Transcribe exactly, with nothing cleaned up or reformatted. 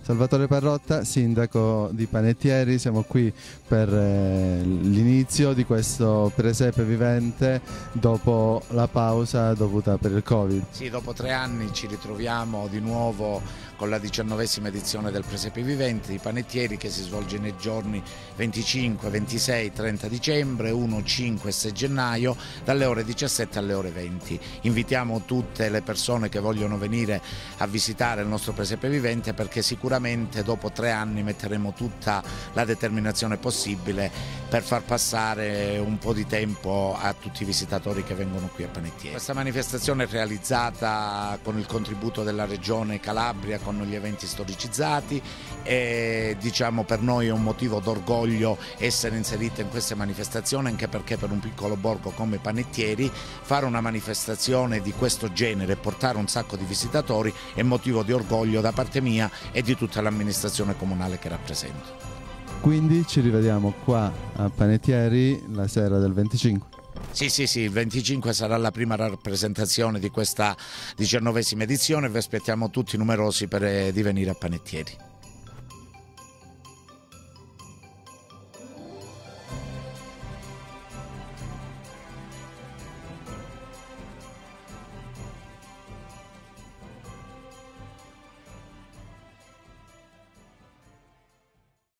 Salvatore Parrotta, sindaco di Panettieri, siamo qui per eh, l'inizio di questo presepe vivente dopo la pausa dovuta per il Covid. Sì, dopo tre anni ci ritroviamo di nuovo con la diciannovesima edizione del presepe vivente di Panettieri, che si svolge nei giorni venticinque, ventisei, trenta dicembre, primo, cinque e sei gennaio, dalle ore diciassette alle ore venti. Invitiamo tutte le persone che vogliono venire a visitare il nostro presepe vivente, perché sicuramente Sicuramente dopo tre anni metteremo tutta la determinazione possibile per far passare un po' di tempo a tutti i visitatori che vengono qui a Panettieri. Questa manifestazione è realizzata con il contributo della Regione Calabria, con gli eventi storicizzati, e diciamo per noi è un motivo d'orgoglio essere inserita in queste manifestazioni, anche perché per un piccolo borgo come Panettieri fare una manifestazione di questo genere e portare un sacco di visitatori è motivo di orgoglio da parte mia e di tutta l'amministrazione comunale che rappresento. Quindi ci rivediamo qua a Panettieri la sera del venticinque. Sì, sì, sì, il venticinque sarà la prima rappresentazione di questa diciannovesima edizione e vi aspettiamo tutti numerosi per di venire a Panettieri.